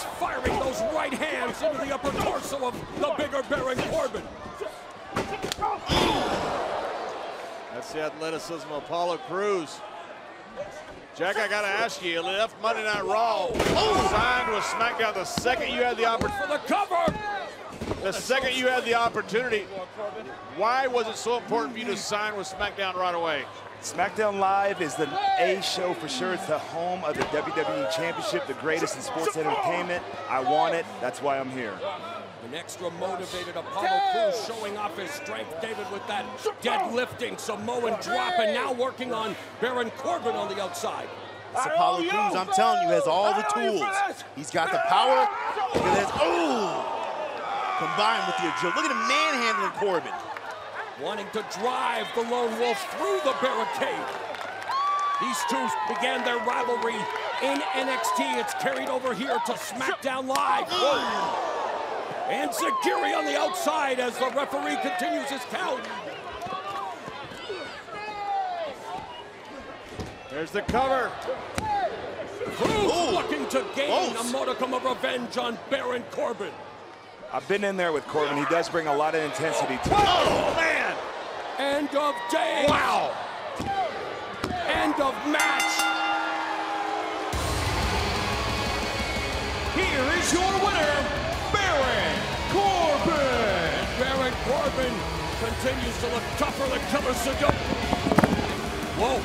Just firing those right hands into the upper torso of the bigger Baron Corbin. That's the athleticism of Apollo Crews. Jack, I gotta ask you left Monday Night Raw signed with SmackDown the second you had the opportunity. For the cover! The second you had the opportunity, why was it so important for you to sign with SmackDown right away? SmackDown Live is the A show for sure. It's the home of the WWE Championship, the greatest in sports entertainment. I want it. That's why I'm here. An extra motivated Apollo Crews showing off his strength, David, with that deadlifting Samoan drop, and now working on Baron Corbin on the outside. It's Apollo Crews, I'm telling you, has all the tools. He's got the power. Look at this. Oh! Combined with the agility. Look at him manhandling Corbin. Wanting to drive the Lone Wolf through the barricade. These two began their rivalry in NXT. It's carried over here to SmackDown Live. And Zagiri on the outside as the referee continues his count. There's the cover. Crews looking to gain a modicum of revenge on Baron Corbin. I've been in there with Corbin. He does bring a lot of intensity to it. Oh, man! End of day. Wow! End of match. Here is your winner, Baron Corbin. Baron Corbin continues to look tougher than Killer Sagat. Whoa.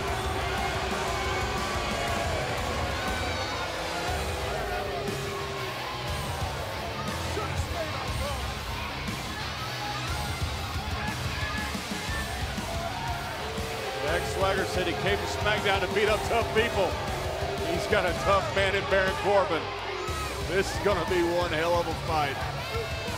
Jack Swagger said he came to SmackDown to beat up tough people. He's got a tough man in Baron Corbin. This is going to be one hell of a fight.